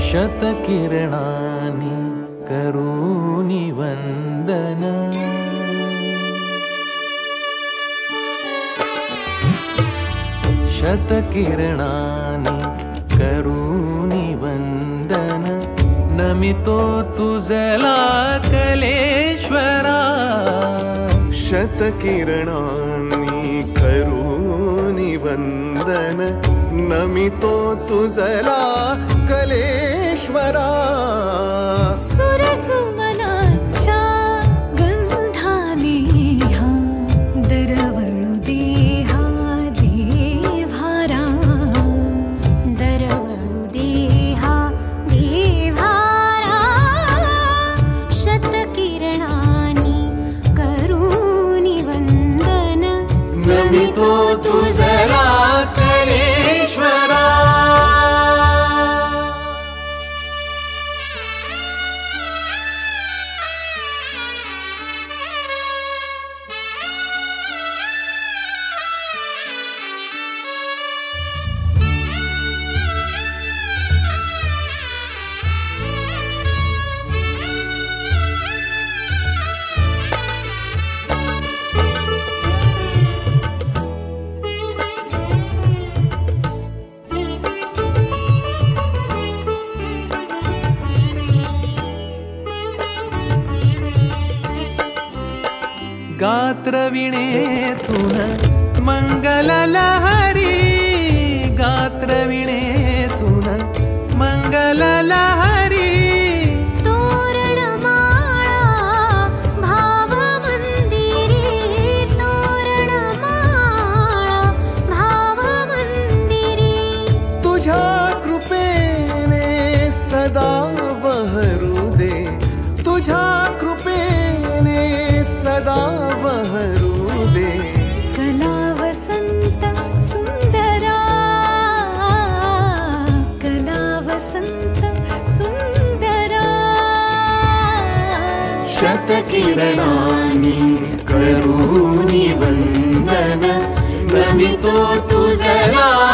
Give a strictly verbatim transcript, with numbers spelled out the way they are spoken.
शतकिरणानि करोमि वन्दन। शतकिरणानि करोमि वन्दन। नमितो तुझला कलेश्वरा। शतकिरणानि करोमि वन्दन। नमितो तुझला कलेश्वरा। सुरसुमनाच्या गंधाने हा दरवळू देहा देव्हारा। दरवळू देहा देव्हारा। शतकिरणानि करोमि वन्दन। नमितो तुझला कलेश्वरा। गात्रवीणेतून मंगललहरी। गात्रवीणेतून मंगललहरी। तोरणमाळा भावमंदिरी। तोरणमाळा भावमंदिरी। तुझ्या कृपेने सदा बहरू दे। तुझ्या कृपेने सदा बहरू दे। कला वसंत सुंदरा। कला वसंत सुंदरा। शतकिरणानि करोमि वन्दन। नमितो तुझला